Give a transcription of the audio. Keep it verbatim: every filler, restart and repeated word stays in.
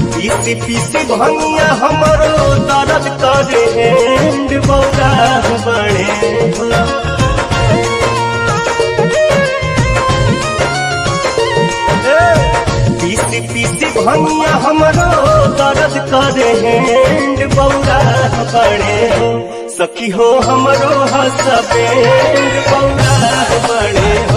पीसी पीसी भंगिया हमरो दर्द करे हैंड बौरा बड़े पीसी पीसी भंगिया हमरो दर्द करे हैंड बौरा बड़े हो सखी हो हमरो हसबैंड बौरा बड़े